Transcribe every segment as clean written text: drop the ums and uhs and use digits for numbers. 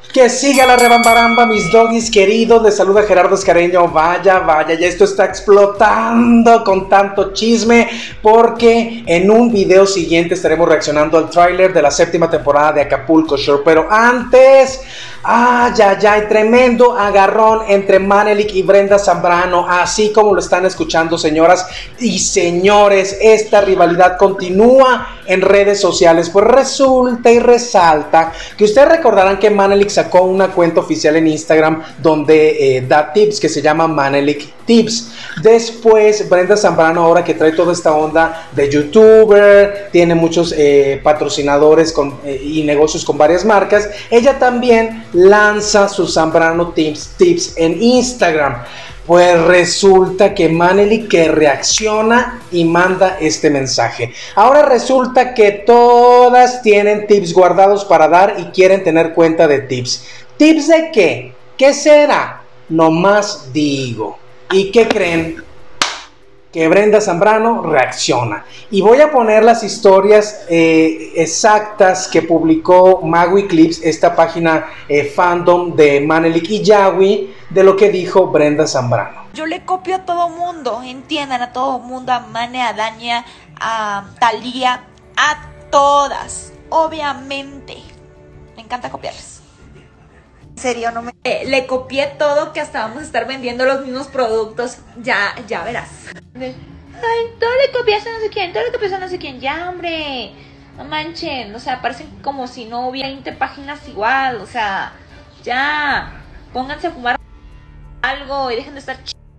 Que siga la rebambaramba, mis doggies queridos. Les saluda Gerardo Escareño. Vaya, vaya, ya esto está explotando con tanto chisme, porque en un video siguiente estaremos reaccionando al tráiler de la 7ª temporada de Acapulco Shore. Pero antes, ya, tremendo agarrón entre Manelik y Brenda Zambrano, así como lo están escuchando, señoras y señores. Esta rivalidad continúa en redes sociales, pues resulta y resalta que ustedes recordarán que Manelik sacó una cuenta oficial en Instagram donde da tips, que se llama Manelik Tips. Después Brenda Zambrano, ahora que trae toda esta onda de youtuber, tiene muchos patrocinadores y negocios con varias marcas, ella también lanza sus Zambrano Tips en Instagram. Pues resulta que Manelik que reacciona y manda este mensaje. Ahora resulta que todas tienen tips guardados para dar y quieren tener cuenta de tips. ¿Tips de qué? ¿Qué será? Nomás digo. ¿Y qué creen? Que Brenda Zambrano reacciona. Y voy a poner las historias exactas que publicó Magui Clips, esta página fandom de Manelik y Yawi, de lo que dijo Brenda Zambrano. Yo le copio a todo mundo, entiendan, a todo mundo, a Mane, a Dania, a Talía, a todas, obviamente. Me encanta copiarles. En serio, no me... le copié todo, que hasta vamos a estar vendiendo los mismos productos, ya verás. Ay, todo le copiaste a no sé quién, todo le copiaste a no sé quién, ya hombre, no manchen, o sea, parecen como si no hubiera 20 páginas igual, o sea, ya, pónganse a fumar algo y dejen de estar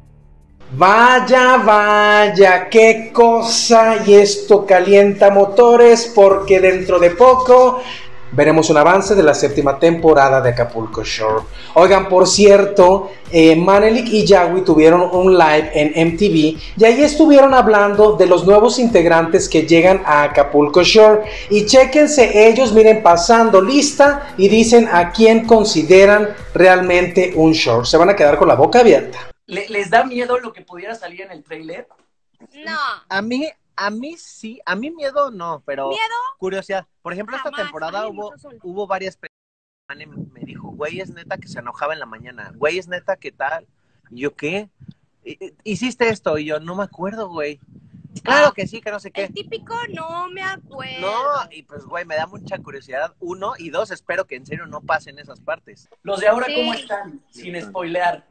Vaya, qué cosa, y esto calienta motores, porque dentro de poco veremos un avance de la 7ª temporada de Acapulco Shore. Oigan, por cierto, Manelik y Yawi tuvieron un live en MTV y ahí estuvieron hablando de los nuevos integrantes que llegan a Acapulco Shore. Y chéquense ellos, miren, pasando lista y dicen a quién consideran realmente un shore. Se van a quedar con la boca abierta. ¿Les da miedo lo que pudiera salir en el tráiler? No. A mí sí, a mí miedo no, pero ¿Miedo? curiosidad. Por ejemplo, Jamás, esta temporada ay, hubo varias me dijo, güey, es neta que se enojaba en la mañana, güey, es neta que tal. Y yo, ¿qué? ¿Hiciste esto? Y yo, no me acuerdo, güey. Claro que sí, que no sé qué. El típico no me acuerdo. No, y pues, güey, me da mucha curiosidad, 1, y 2, espero que en serio no pasen esas partes. Los de ahora, Sí. ¿cómo están? Sin spoilear.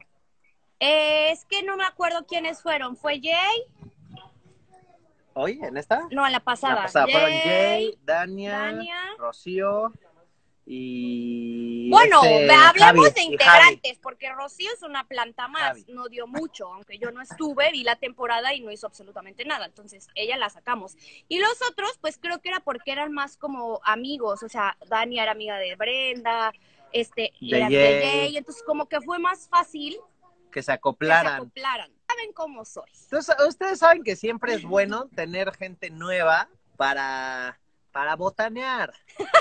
Es que no me acuerdo quiénes fueron. ¿Fue Jay? ¿Hoy, en esta? No, en la pasada. La pasada fueron Jay, Dania, Dania. Rocío y... Bueno, hablemos Javi, de y integrantes, porque Rocío es una planta más, Javi. no dio mucho, aunque yo no estuve, vi la temporada y no hizo absolutamente nada, entonces ella la sacamos. Y los otros, pues creo que era porque eran más como amigos, o sea, Dania era amiga de Brenda, era de Jay, entonces como que fue más fácil que se acoplaran. ¿Saben cómo soy? Entonces, ustedes saben que siempre es bueno tener gente nueva para botanear.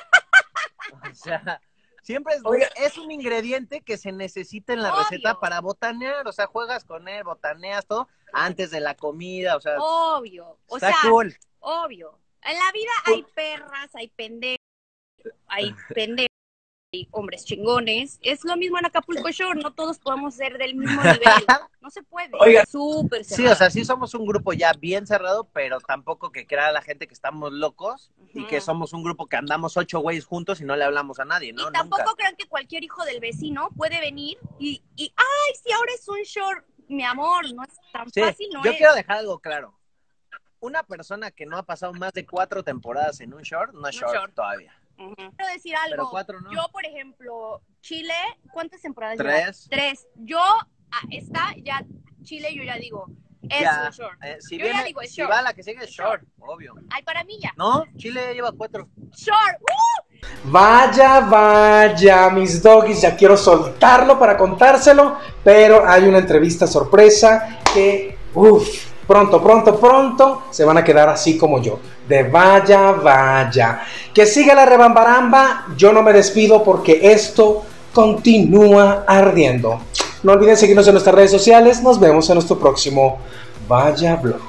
O sea, siempre es un ingrediente que se necesita en la receta para botanear. O sea, juegas con él, botaneas todo antes de la comida. O sea, obvio. O está sea, cool. Obvio. En la vida hay perras, hay pendejos, hay hombres chingones. Es lo mismo en Acapulco Shore, no todos podemos ser del mismo nivel. No se puede. Oigan. Súper cerrado. Sí, o sea, sí somos un grupo ya bien cerrado, pero tampoco que crea la gente que estamos locos y que somos un grupo que andamos 8 güeyes juntos y no le hablamos a nadie, ¿no? Y tampoco Nunca. crean que cualquier hijo del vecino puede venir y ay, si ahora es un short, mi amor, no es tan fácil, ¿no? Yo quiero dejar algo claro. Una persona que no ha pasado más de 4 temporadas en un short, no es short todavía. Quiero decir algo. Pero 4 no. Yo, por ejemplo, Chile, ¿cuántas temporadas 3. 3. Yo, ya, Chile, yo ya digo, es un short. Si yo ya digo, es si short. va la que sigue, es short, obvio. Ay, para mí ya. No, Chile ya lleva 4. Short. Vaya, mis doggies, ya quiero soltarlo para contárselo, pero hay una entrevista sorpresa que, pronto se van a quedar así como yo, de vaya. Que siga la rebambaramba, yo no me despido porque esto continúa ardiendo. No olviden seguirnos en nuestras redes sociales, nos vemos en nuestro próximo Vaya Vlog.